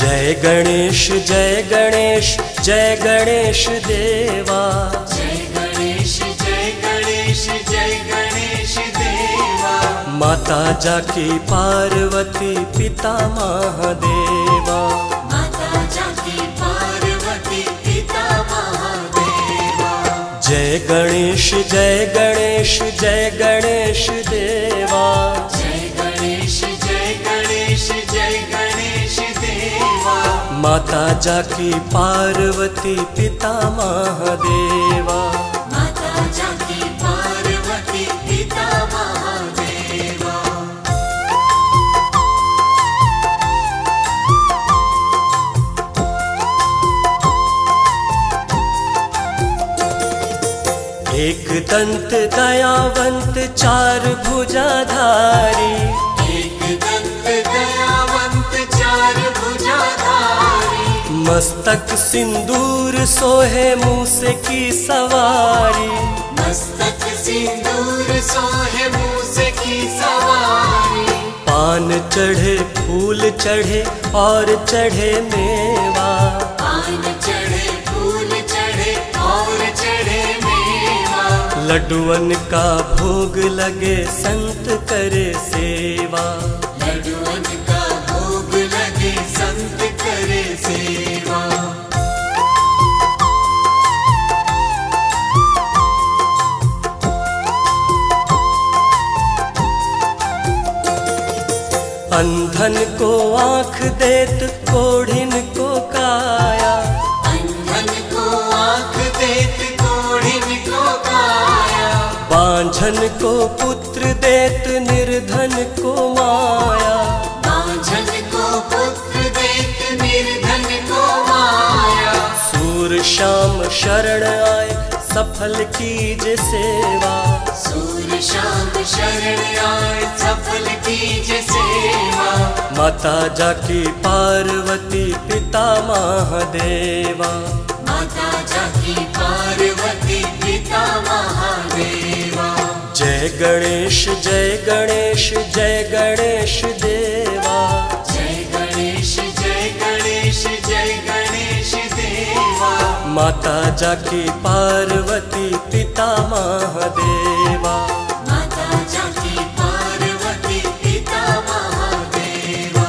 जय गणेश जय गणेश जय गणेश देवा। जय गणेश जय गणेश जय गणेश देवा। माता जाकी पार्वती पिता महादेवा। माता जाकी पार्वती पिता महादेवा। जय गणेश जय गणेश जय गणेश देवा। जय गणेश जय गणेश जय गणेश देवा। माता जाकी पार्वती पिता महादेवा। माता जाकी पार्वती पिता महादेवा। एक दंत दयावंत चार भुजाधारी। एक दंत दयावंत चार भुजाधारी। मस्तक सिंदूर सोहे मूसे की सवारी। मस्तक सिंदूर सोहे मूसे की सवारी। पान चढ़े फूल चढ़े और चढ़े मेवा। पान चढ़े फूल चढ़े और चढ़े मेवा। लड्डुअन का भोग लगे संत करे सेवा। लड्डुअन का भोग लगे संत करे सेवा। अंधन को आँख देत कोढ़िन को काया। अंधन को आँख देत कोढ़िन को काया। बांझन को पुत्र देत निर्धन को माया। बांझन को पुत्र देत निर्धन को माया। सूर श्याम शरण आए सफल कीजे सेवा। सूर श्याम शरण आए सफल कीजे सेवा। माता जाकी पार्वती पिता महादेवा। माता जाकी पार्वती पिता महादेवा। जय गणेश जय गणेश जय गणेश देवा। जय गणेश जय गणेश जय गणेश देवा। माता जाकी पार्वती पिता महादेवा। माता जाकी पार्वती पिता महादेवा।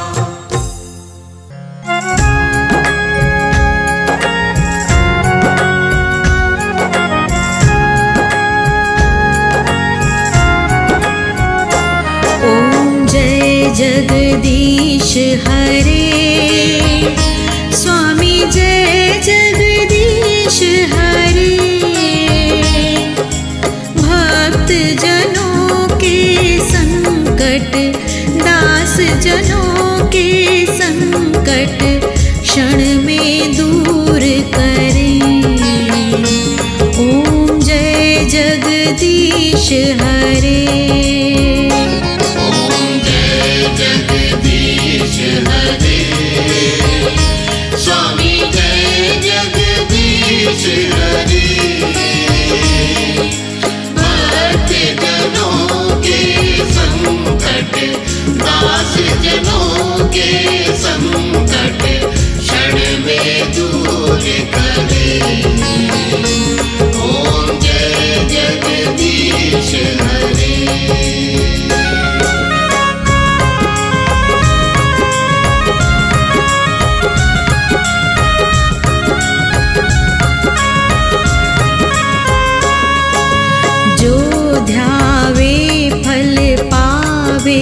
ओम जय जगदीश हरे। स्वामी जय जगदीश हरे। भक्त जनों के संकट दास जनों के संकट क्षण में दूर करें। ओम जय जगदीश हरे। जगदीश हरे। स्वामी जय जगदीश हरे। भक्त जनों के संकट दास जनों के संकट क्षण में दूर करे। ओम जय जगदीश हरे। ध्यावे फल पावे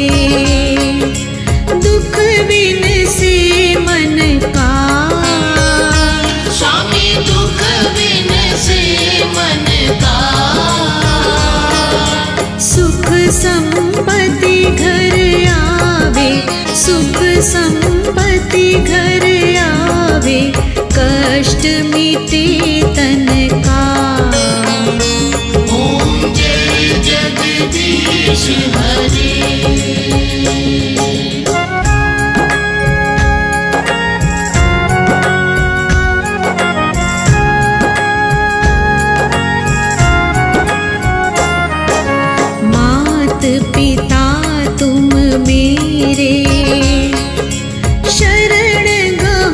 दुख बिन से मन का। स्वामी दुख बिन से मन का। सुख संपत्ति घर आवे सुख संपत्ति घर आवे कष्ट मिटे तन का। जगदीश हरे। मात पिता तुम मेरे शरण गो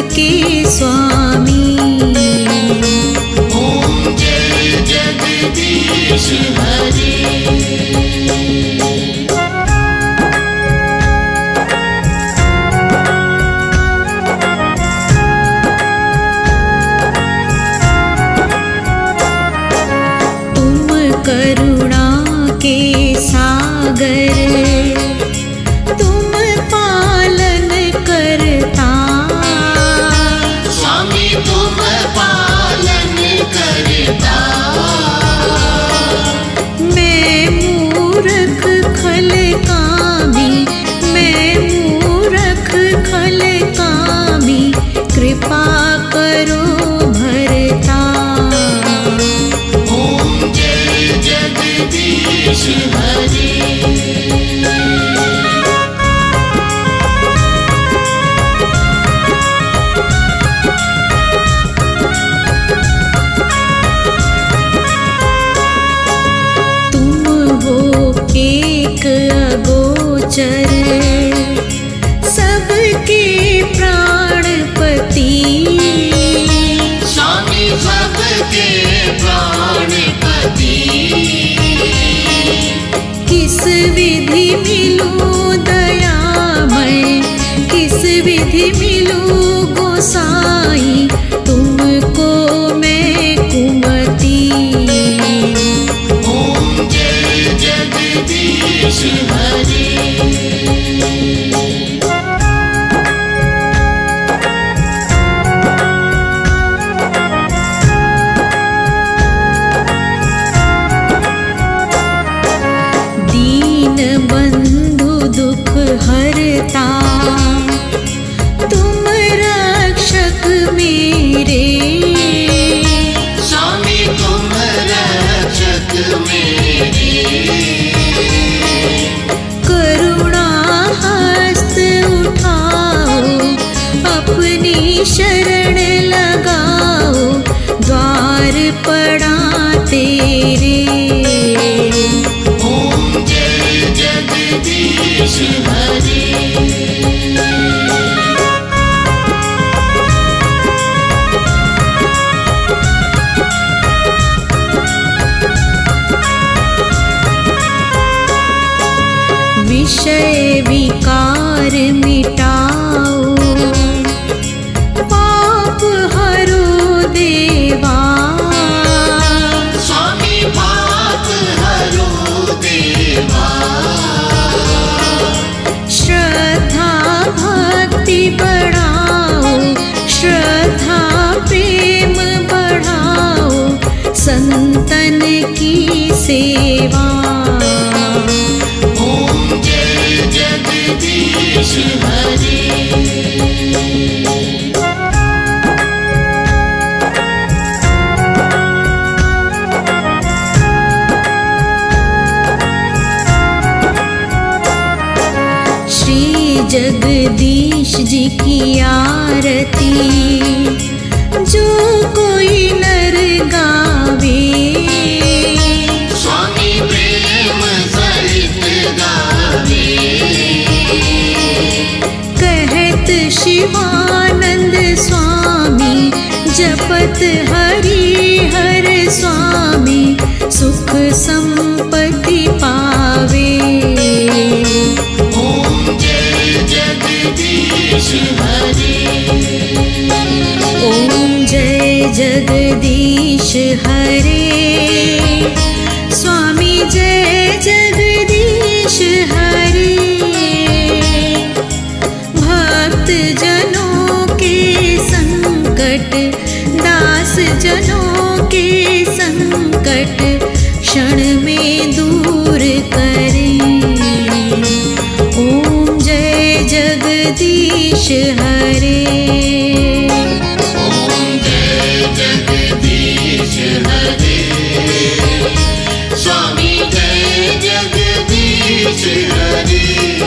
के स्वामी। ओम जय जगदीश हरे। करुणा के सागर तुम पालन करता। स्वामी तुम पालन करता। मैं मूर्ख खल कामी, मैं मूर्ख खल कामी, कृपा करो भरता। जगदीश हरे। तुम हो एक अगोचर सबके प्राणपति। स्वामी सबके प्राणपति। किस विधि मिलूं दयामय, किस विधि मिलूं गोसाई, तुमको मैं कुमति। ओम जय जगदीश हरे। बंधु दुख हरता, तुम रक्षक मेरे। स्वामी तुम रक्षक मेरे। करुणा हस्त उठाओ, अपनी शरण लगाओ, द्वार पड़ा तेरे। जगदीश हरे। विषय विकार मिटाओ, पाप हरो देवा। स्वामी पाप हरो देवा। श्रद्धा भक्ति बढ़ाओ, श्रद्धा प्रेम बढ़ाओ, संतन की सेवा। ओम जय जगदीश हरे। जगदीश जी की आरती जो कोई नर गावे। स्वामी प्रेम सहित गावे। कहत शिवानंद स्वामी, जपत हरि हर स्वामी, सुख संपत्ति पावे। जगदीश हरे। ओम जय जगदीश हरे। स्वामी जय जगदीश हरे। भक्त जनों के संकट, दास जनों के संकट, क्षण में दूर करें। ओम जय जगदीश हरे। ओम जय जगदीश हरे। स्वामी जय जगदीश हरे।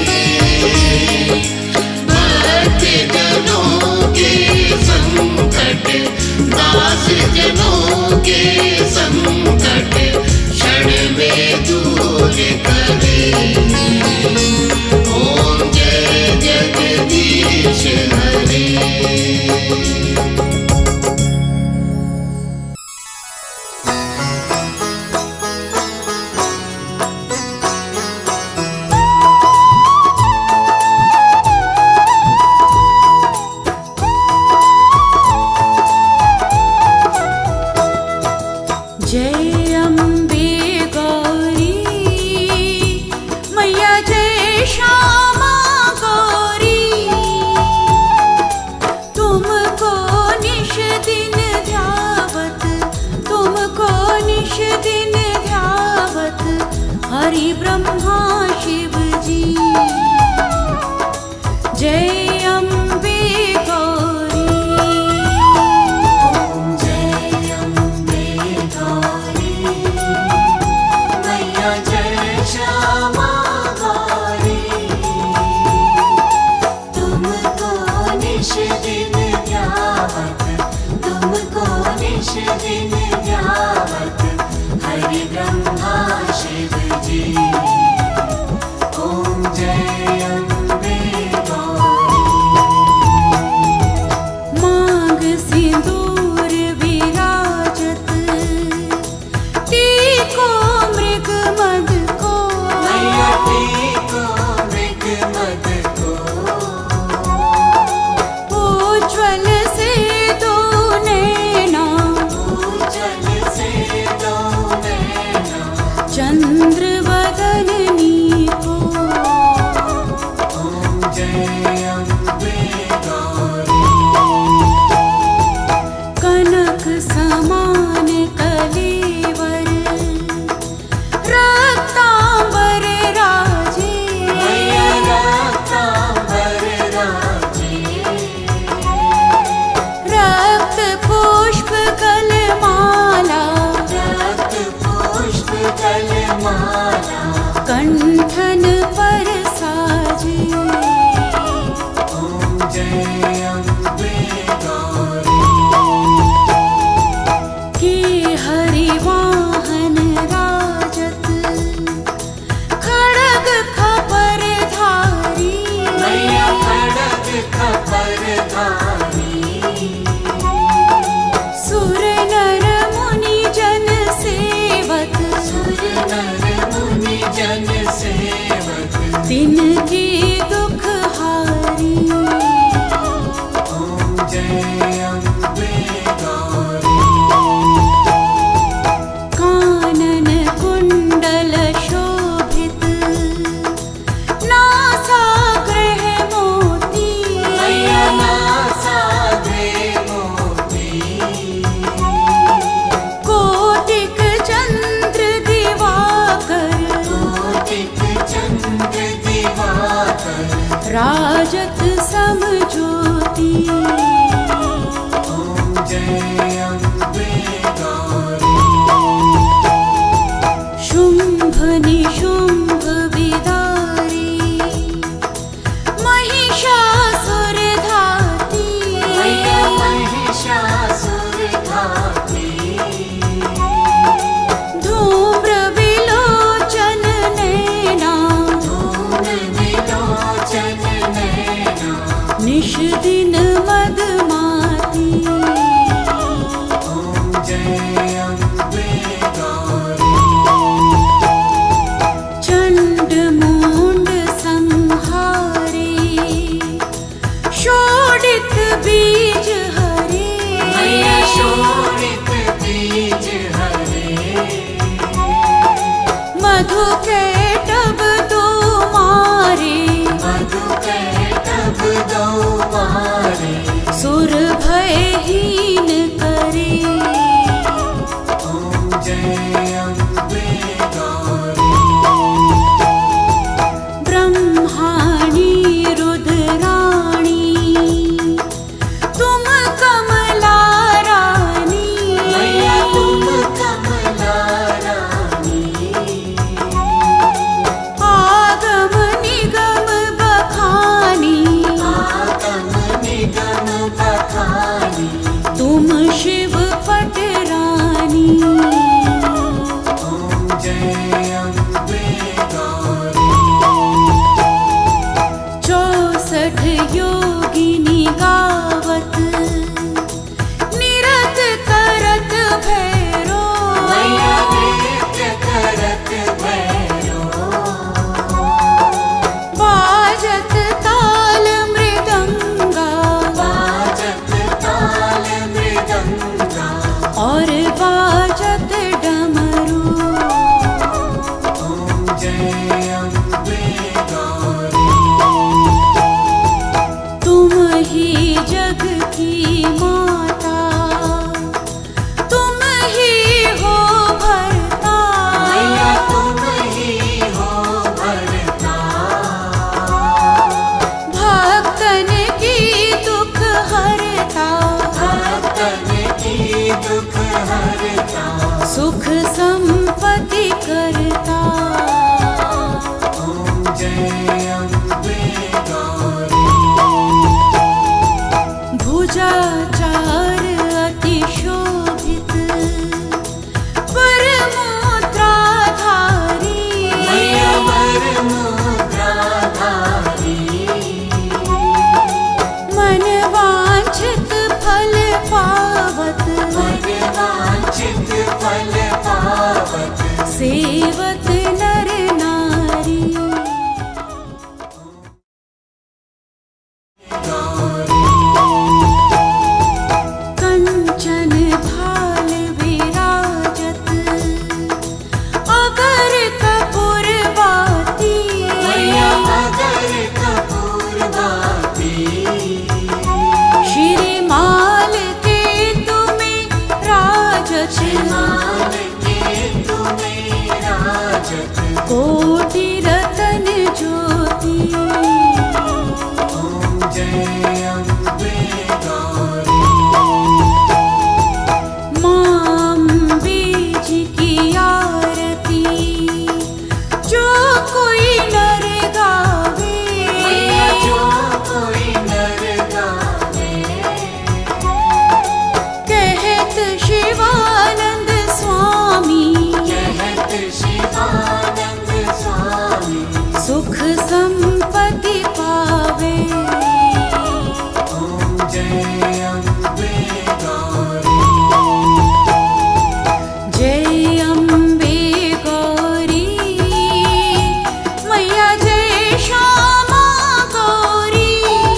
भक्त जनों के संकट, दास जनों के संकट, क्षण में दूर करे। ओम जय जगदीश हरे। हरि ब्रह्मा शिव जी। जय अम्बे गौरी। ओम जय अम्बे गौरी, मैया जय श्यामा गौरी। तुमको निश दिन ध्यावत, तुमको निश दिन ध्यावत हरि ब्रह्मा शिव जी। ओम जय अम्बे गौरी। मांग सिंदूर विराजत, टीको मृग मद को। मैया टीको मृग मद को। उज्ज्वल से दो नैना, उज्ज्वल से दो नैना चंद्र वदनी को। ओम जय अम्बे गौरी। कनक समान कलेवर, रक्तांबर राजे। मैया रक्तांबर राजे। रक्त पुष्प कलमाला, रक्त पुष्प कलमाला कंठन पर साजे। ओम जय अम्बे गौरी। के हरि वाहन राजत, खड़ग खपर धारी। मैया खड़ग खपर धारी। सुर नर मुनि जन सेवक, सुर नर मुनि जन सेवक तिनके दुख हारी। ओम जय अम्बे गौरी। कानन कुंडल शोभित, नासाग्रह मोती। मैया नासाग्रे मोती। कोटिक चंद्र दिवाकर, कोटिक चंद्र दिवाकर राजत सम ज्योति। ओम जय अम्बे गौरी। शुंभ निशुंभ विदारी, महिषासुर धाती। मैया महिषासुर घाती। धूम्र विलोचन नैना, धूम विलोचन नैना निश दिन मदमाती। ओम जय अम्बे गौरी। चंड मुंड संहारे, शोडित बीज हरे। मैया शोणित बीज हरे। मधु कैटभ दो मारे, मधु कैटभ दो मारे। सुर भयहीन करे। ओम जय अम्बे गौरी। ब्रह्माणी रुद्राणी, तुम कमला रानी। मैया तुम कमला रानी। आगम निगम बखानी, आगम निगम बखानी। तुम शिव पटरानी। ओम जय अम्बे गौरी। 64 योगिनी गावत, निरत करत भैरो। मैया नृत्य करत भैरो। बाजत ताल मृदंगा, बाजत ताल मृदंगा और बाजत डमरू। ओम जय अम्बे गौरी। तुम ही जग की माता, तुम ही हो भरता। मैया तुम ही कोटि रतन ज्योति। ओम जय अम्बे गौरी। मां बीज की आरती जो कोई नर गावे, जो कोई नर गावे। कहत शिवानंद स्वामी, कहत शिवानंद स्वामी। सुख संपत्ति पावे। ओम जय अम्बे गौरी। जय अम्बे गौरी मैया, जय श्यामा गौरी।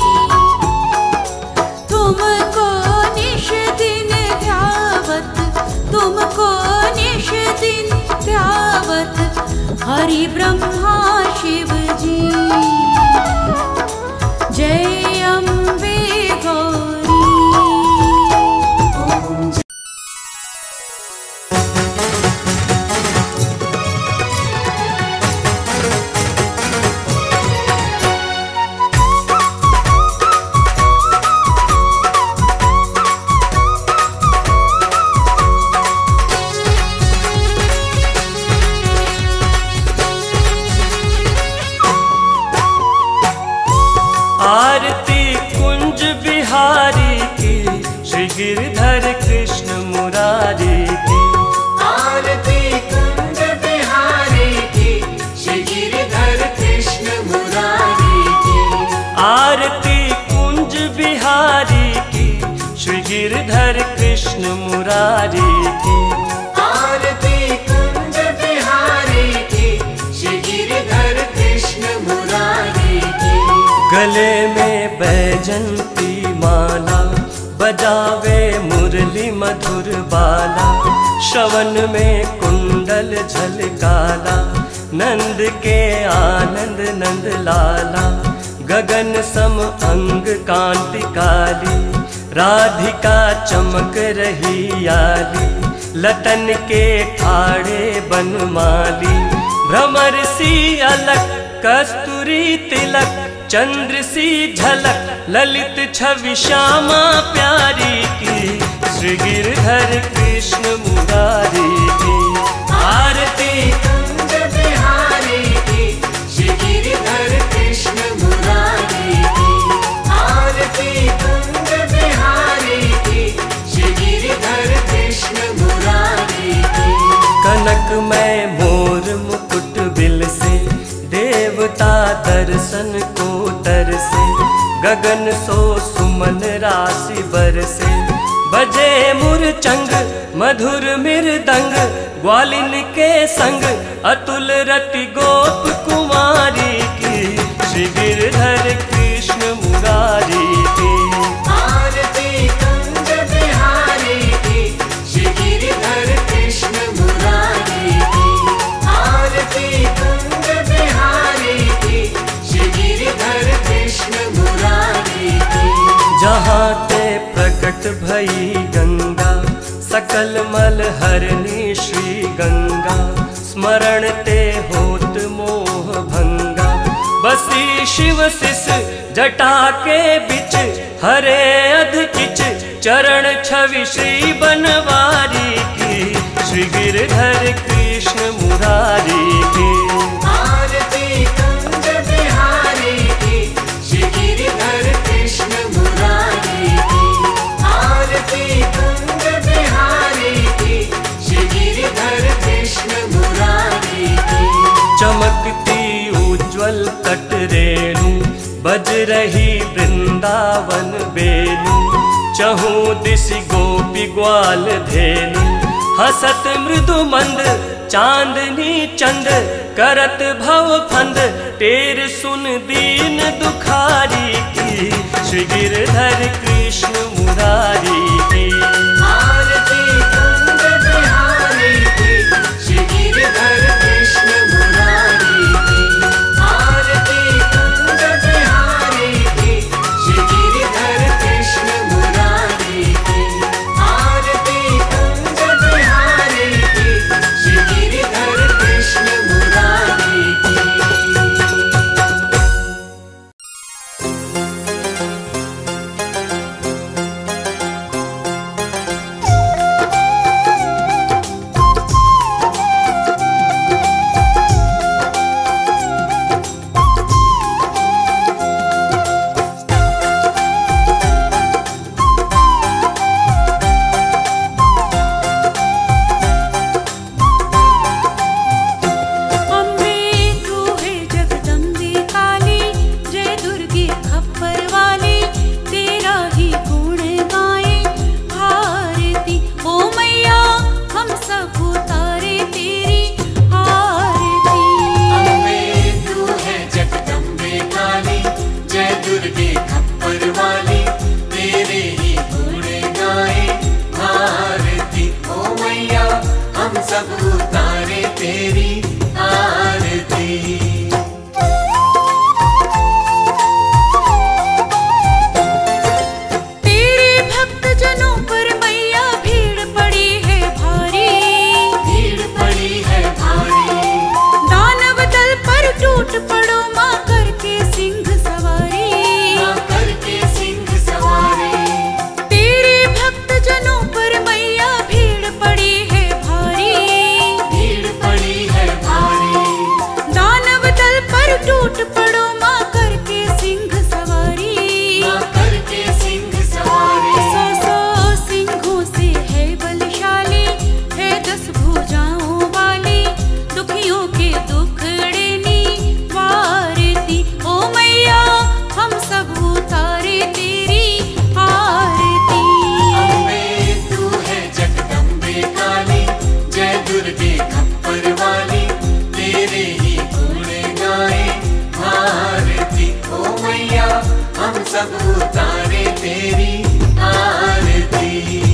तुमको निश दिन ध्यावत, तुमको निश दिन ध्यावत हरि ब्रह्मा शिव जी। जय अम्बे गौरी। आरती कुंज बिहारी की, श्री गिरधर कृष्ण मुरारी की। आरती कुंज बिहारी की, श्री गिरधर कृष्ण मुरारी की। आरती कुंज बिहारी की, श्री गिरधर कृष्ण मुरारी की। आरती कुंज बिहारी की, श्री गिरधर कृष्ण मुरारी की। गले में बैजंती माला, बजावे मुरली मधुर बाला। श्रवण में कुंडल झलकाला, नंद के आनंद नंद लाला। गगन सम अंग कांति काली, राधिका चमक रही आली। लतन के ठाड़े बनमाली, भ्रमर सी अलक कस्तूरी तिलक। चंद्र सी झलक ललित छवि श्यामा प्यारी की, श्री गिरधर कृष्ण मुरारी की। आरती कुंज बिहारी की, श्री गिरधर कृष्ण मुरारी की। आरती कुंज बिहारी की, श्री गिरधर कृष्ण मुरारी की। कनक में मोर मुकुट बिल से, देवता दर्शन को तरसे। गगन सो सुमन राशि बरसे, बजे मुरचंग मधुर मृदंग। ग्वालिन के संग अतुल रति गोप कुमारी की, श्री गिरधर कृष्ण मुरारी की। आरती कुंज बिहारी की, श्री गिरधर कृष्ण मुरारी की। आरती कुंज बिहारी की, श्री गिरधर कृष्ण मुरारी की। जहाँ ते प्रकट भई गंगा, सकल मल हरनी श्री गंगा। स्मरण ते होत मोह भंगा, बसी शिव सिस जटा के बिच। हरे अध किच चरण छवि श्री बनवारी की, श्री गिरधर कृष्ण मुरारी की। आरती कुंज बिहारी की, श्री गिरधर कृष्ण मुरारी की। आरती कुंज बिहारी की, श्री गिरधर कृष्ण मुरारी की। चमकती उज्ज्वल तट रेणु, बज रही वृंदावन बेनु। चहु दिशि गोपी ग्वाल धेनु, हसत मृदु मंद चांदनी चंद। करत भव फंद टेर सुन दीन दुखारी की, श्री गिरधर कृष्ण मुरारी की। आरती कुंज बिहारी की, श्री गिरधर कृष्ण मुरारी की। आरती कुंज बिहारी की, श्री गिरधर कृष्ण मुरारी की। आरती कुंज बिहारी की, श्री गिरधर कृष्ण मुरारी की। सब उतारे तेरी आरती।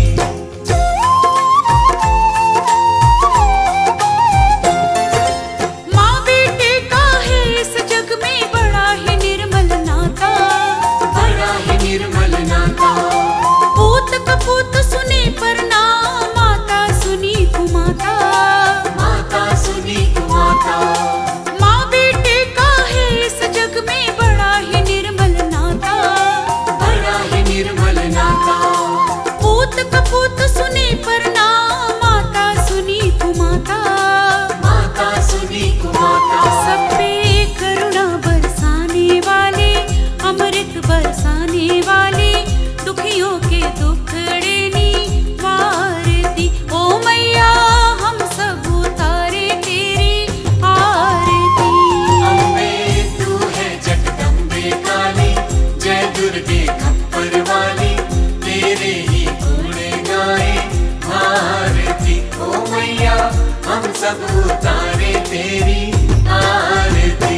माँ बेटे का है इस जग में बड़ा ही निर्मल नाता, बड़ा ही निर्मल नाता। पूत कपूत सुने पर ना, माता सुनी कुमाता, माता सुनी कुमाता। माँ बेटे का है इस जग में बड़ा ही निर्मल नाता, बड़ा ही निर्मल नाता। पूत कपूत सुने पर ना, माता सुनी कुमाता, माता सुनी कुमाता। सब पे करुणा बरसाने वाले, अमृत बरसाने वाले, दुखियों के दुखड़े निवारती। ओ मैया हम सब उतारे तेरी आरती। अम्बे तू है जगदम्बे काली, जय दुर्गे खप्पर वाली, तेरे ही गुण गाए भारती। ओ मैया हम सब उतारे तेरी आरती।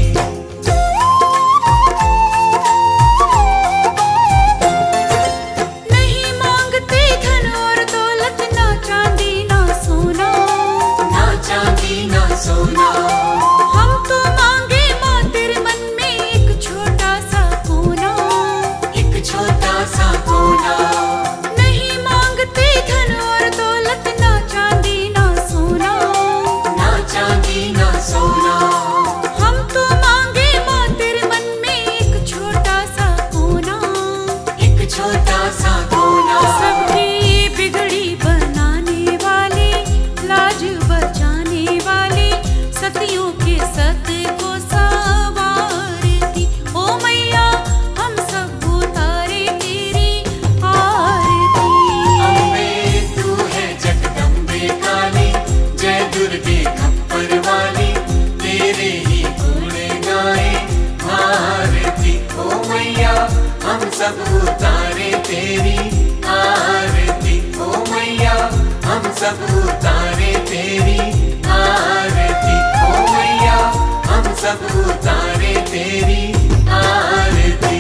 नहीं मांगते धन और दौलत, ना चांदी ना सोना, ना चांदी ना सोना। हम तो मांगे माँ तेरे मन में एक छोटा सा कोना, एक छोटा सा कोना। नहीं मांगते धन और दौलत, ना चांदी ना सोना, ना चांदी ना सोना। हम तो मांगे माँ तेरे मन में एक छोटा सा कोना, एक छोटा सा कोना। सबकी बिगड़ी बनाने वाले, लाज बचाने वाले, सतियों के सत को संवारती। ओ मैया हम सब उतारे तेरी आरती। अम्बे तू है जगदम्बे काली, जय दुर्गे खप्पर वाली, तेरे ही गुण गाए भारती। ओ मैया हम सब उतारे तेरी आरती। ओ मैया हम सब उतारे तेरी आरती। ओ मैया हम सब उतारे तेरी आरती।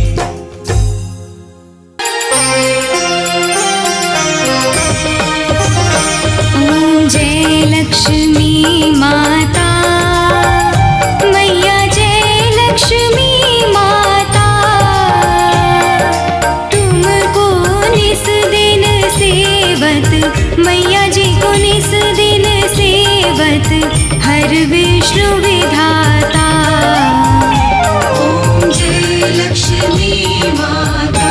जय लक्ष्मी माता, मैया जय लक्ष्मी माता, तुमको निस दिन सेवत, मैया जी को निस दिन सेवत, हर विष्णु विधाता। ओम जय लक्ष्मी माता।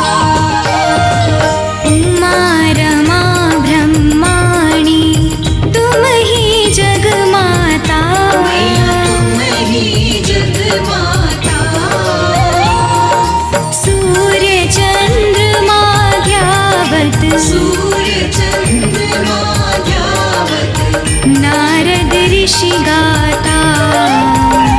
उमा रमा ब्रह्माणी, तुम ही जग माता, मैया तुम ही जग माता। सूर्य चंद्रमा ध्यावत, सूर्य चंद्रमा ध्यावत, नारद ऋषि गाता,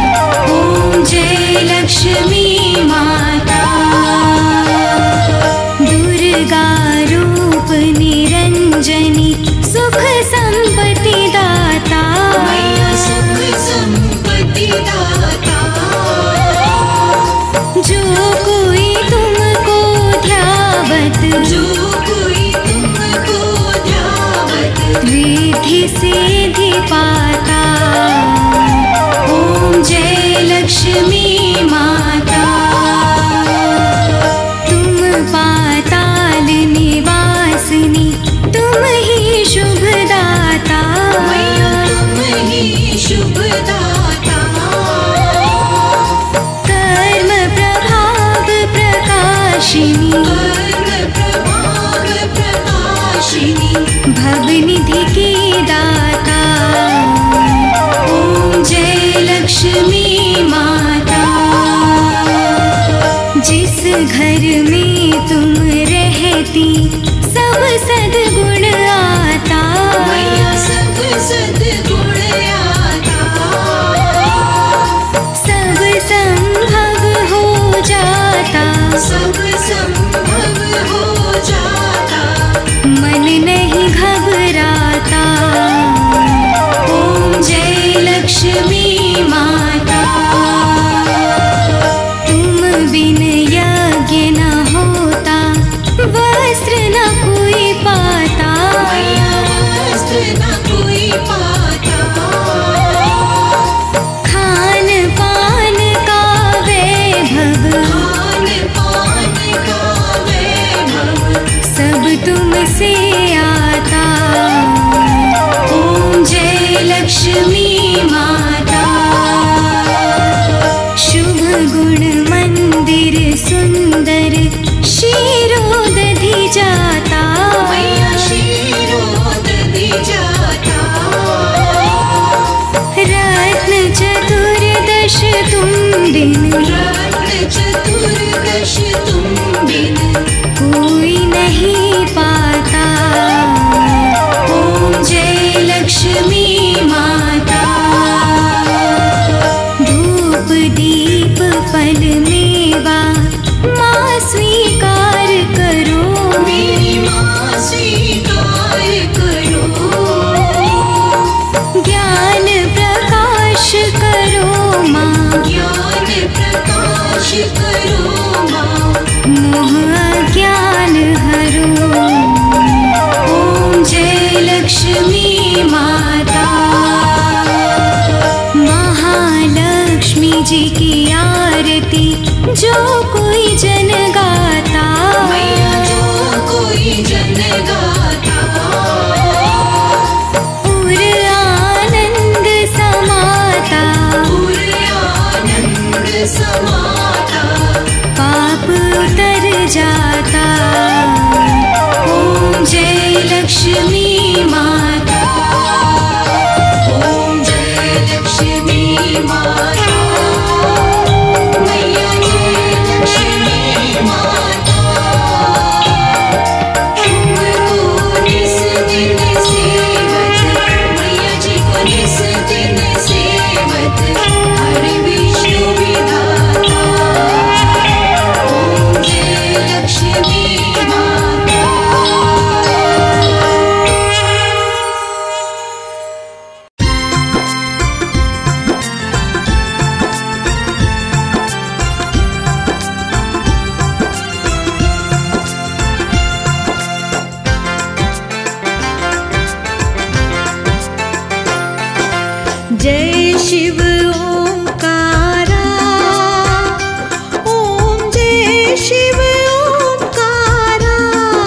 जी की आरती जो कोई जन गाता, मैया जो कोई जन गाता, पूर आनंद समाता, पूर आनंद समाता, पाप उतर जाता। ओम जय लक्ष्मी माता, ओम जय लक्ष्मी माता, मैया जय लक्ष्मी माता, तुमको निस दिन सेवत, मैया जी को निस दिन सेवत, हरि विष्णु विधाता, ओम जय लक्ष्मी माता। जय शिव ओंकारा, ओम जय शिव ओंकारा,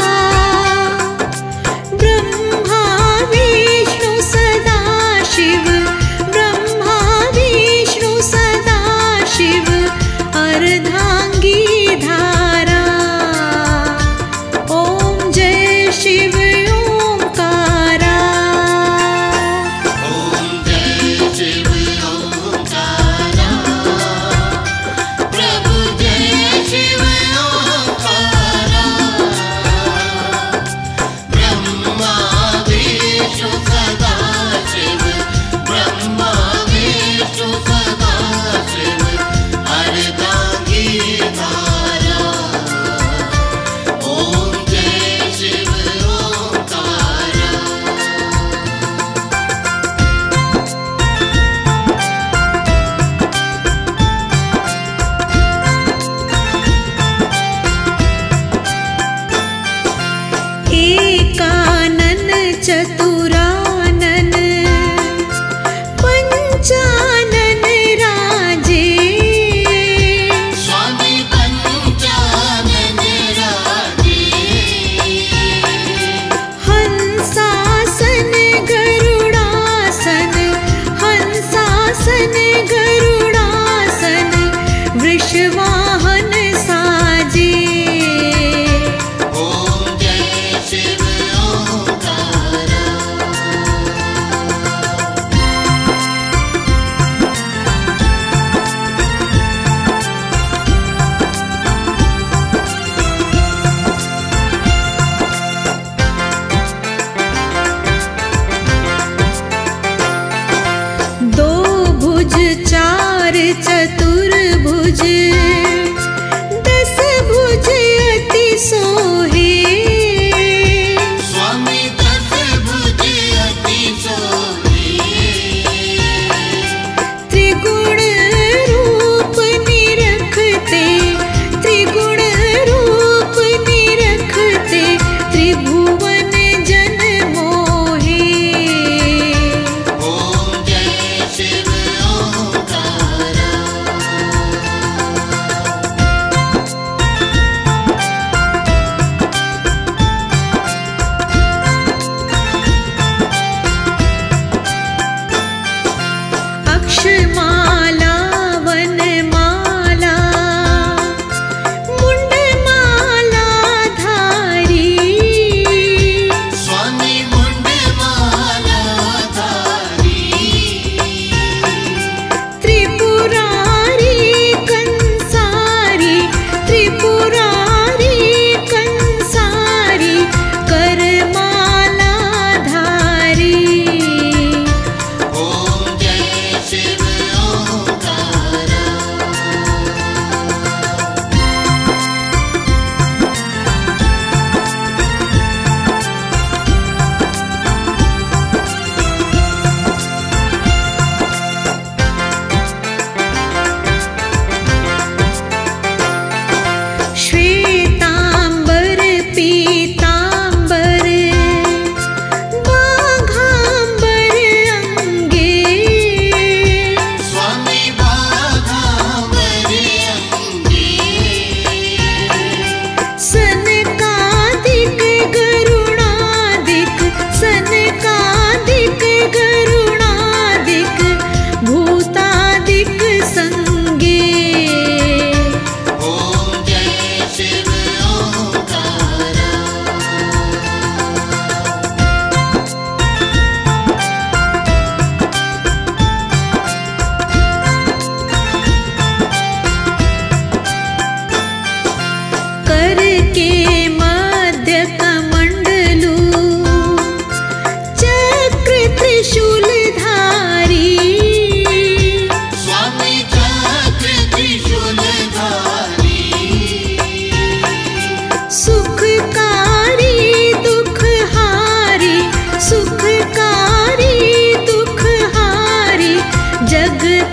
ब्रह्मा विष्णु सदा शिव, ब्रह्मा विष्णु सदा शिव, अर्धांगी धारा। ओम जय शिव ओंकारा, एकानन चतुरानन पंचानन राजे, स्वामी पंचानन राजे, हंसासन गरुडासन, हंसासन गरुडासन, वृषवाहन साजे। ओम जय शिव ओंकारा, दो भुज चार चतुर्भुज, 10 भुज अति सोहे, स्वामी 10 भुज अति सोहे, त्रिगुण रूप निरखते, त्रिगुण रूप निरखते, त्रिभुवन जन मोहे। ओम जय शिव ओंकारा,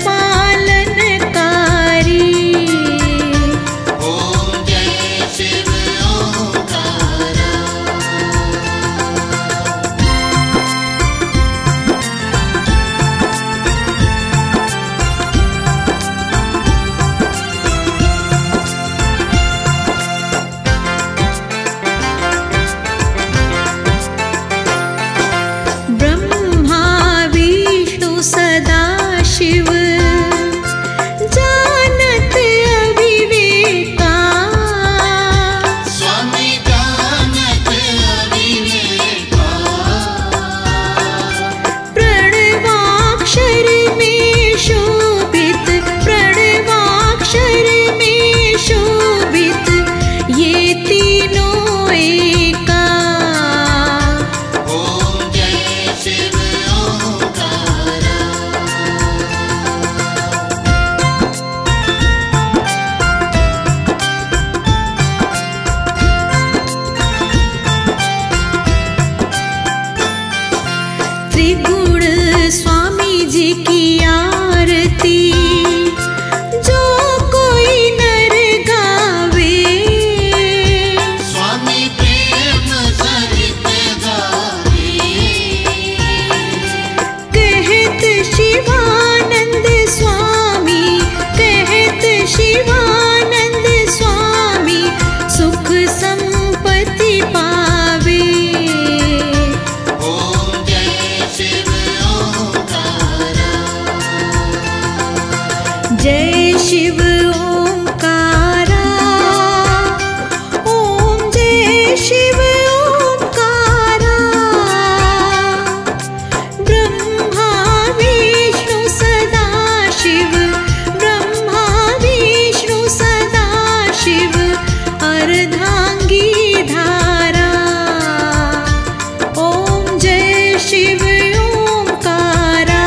पालनकारी। ओम जय शिव ओंकारा। ब्रह्मा विष्णु सदा शिव जानत अविवेका। स्वामी जानत अविवेका। प्रणवाक्षर में शोभित, प्रणवाक्षर में शोभित ये तीनों एका। ओम जय शिव ओंकारा। त्रिगुण स्वामी जी की आरती जो कोई नर गावे। स्वामी प्रेम सहित गावे। कहत शिवानंद स्वामी, कहत शिवानंद स्वामी सुख संपत्ति पावे। ओम जय शिव ओंकारा। जय शिव ओंकारा। ओम जय शिव ओंकारा। ब्रह्मा विष्णु सदा शिव, ब्रह्मा विष्णु सदा शिव अर्धांगी धारा। ओम जय शिव ओंकारा।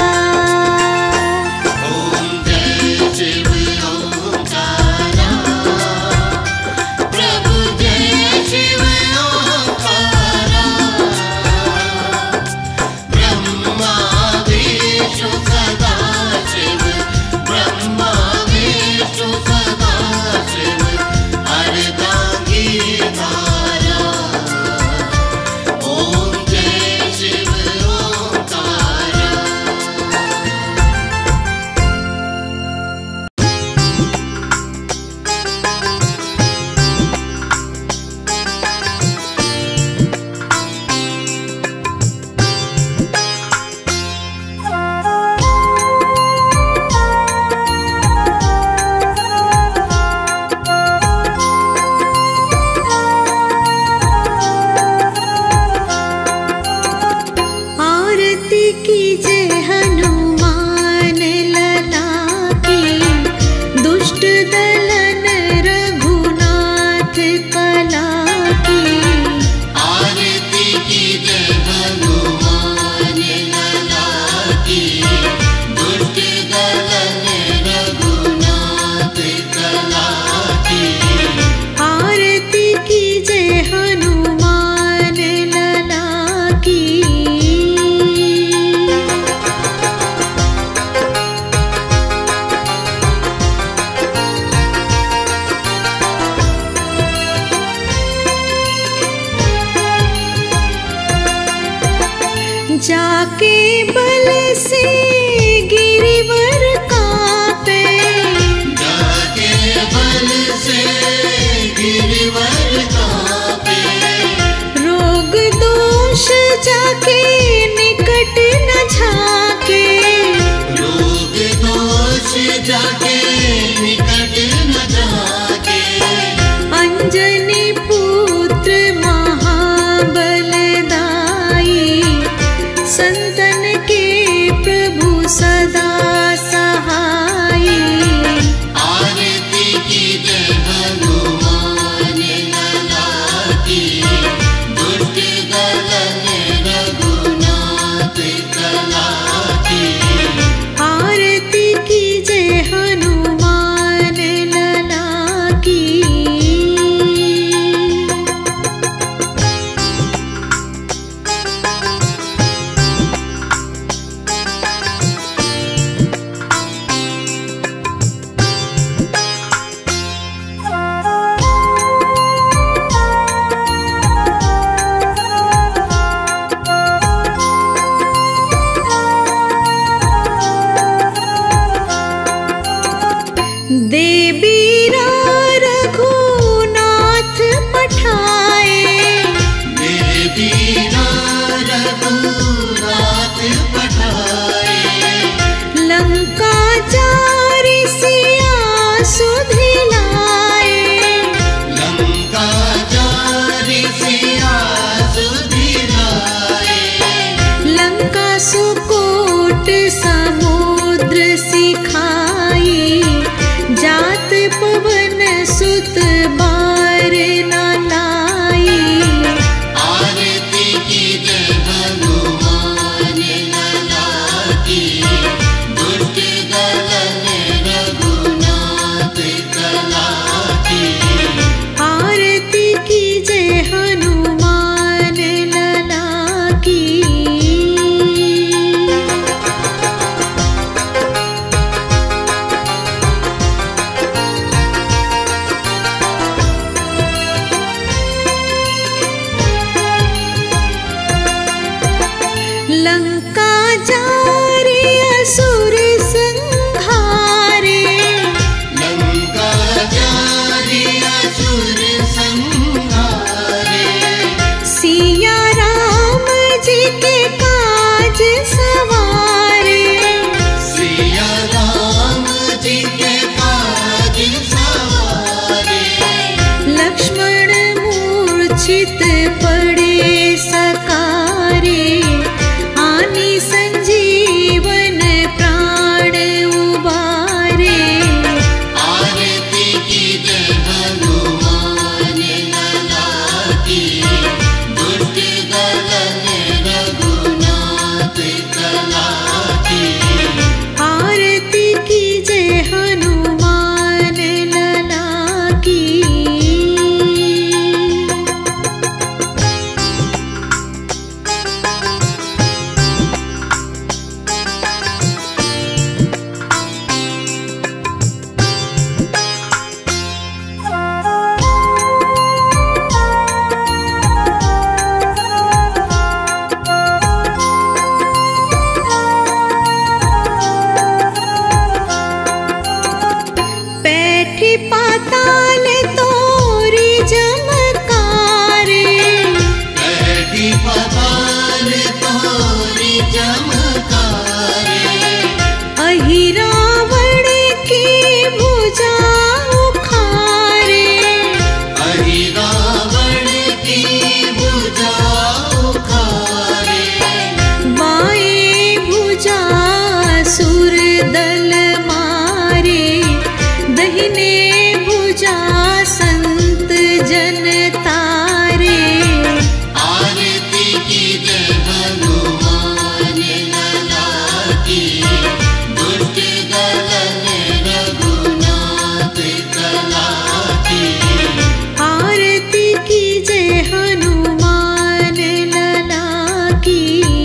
ओम जय शिव ओंकारा। प्रभु जय शिव ओंकारा। ब्रह्मा विष्णु सदा शिव, ब्रह्मा विष्णु सदा शिव अर्धांगी धारा। ओम जय शिव ओंकारा। आरती कीजय हनुमान लला की, दुष्ट दलन रघुनाथ कला की। आरती की जय हनुमान लला की, दुष्ट दलन रघुनाथ कला की। आरती कीजय हनुमान लला की। जाके बल से गिरिवर कांपे। जाके बल से गिरिवर कांपे। रोग दोष जाके निकट न झाके। रोग दोष जाके निकट न जाके। अंजनी पुत्र महाबलदाई, संतन के प्रभु सदा सहाई। आरती की जय हनुमान लला की, दुष्ट दलन रघुनाथ कला की। आरती की जय हनुमान खाई, जात पवन सुत बार न लाई। आरती की जय हनुमान लला की, दुष्ट दलन रघुनाथ कला की। आरती की जय हनुमान लला की। लंका जारे असुर संहारे, लंका जारी असुर संहारे। सिया राम जी के काज सवारे। सिया राम जी के काज सवारे। लक्ष्मण मूर्छित पड़े सकारे, आनी संजीवन प्राण उबारे। आरती की जय हनुमान लला की, दुष्ट दलन रघुनाथ कला की। आरती की जय हनुमान लला की। पैठी पाताल तोरी जमकारे, बैठी पताल तोरी चमकारे। अहि रावण की भुजा उखारे। अहि रावण की भुजा उखारे। बाएं भुजा सुर दल मारे, दहिने भुजा संत जन तारे। आरती की जय हनुमान लला की, दुष्ट दलन रघुनाथ कला की। आरती की जय हनुमान लला की।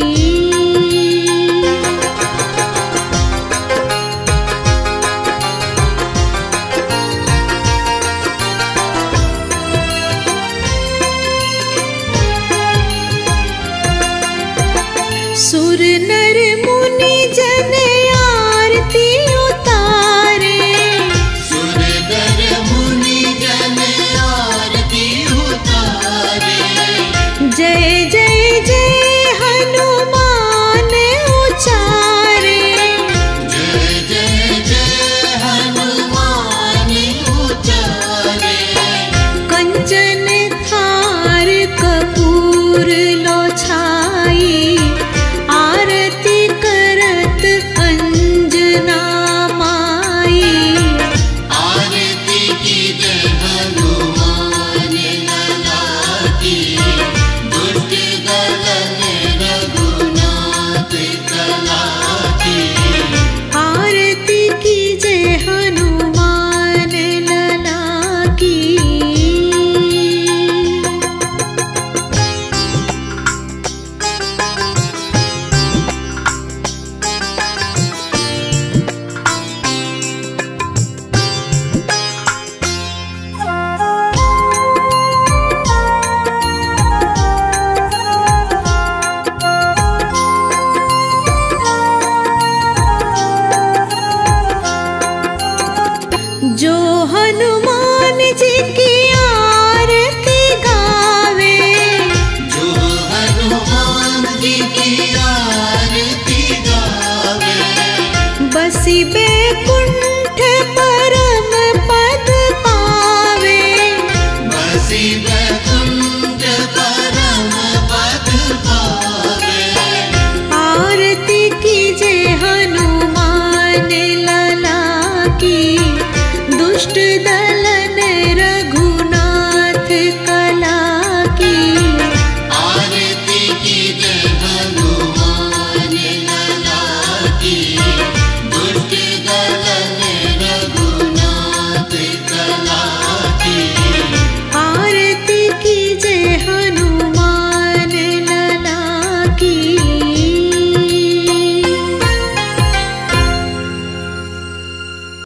सुर नर मुनि जन आरती उतारे, सुरदर मुनि जन आरती उतारे। जय जय जय हनुमान उचारे। जय जय जय हनुमान उचारे। कंचन थार कपूर लो छाई, आरती करत अंजना माई। आरती की जय हनुमान लला की, दुष्ट दलन रघुनाथ कला की। आरती की जय हनुमान लला की। जो हनुमान जी की आरती गावे, जो हनुमान जी की आरती गावे। बसी बैकुंठ परम पद पावे। बसी बैकुंठ परम पद पावे। आरती की जय हनुमान लला की दुष्ट दल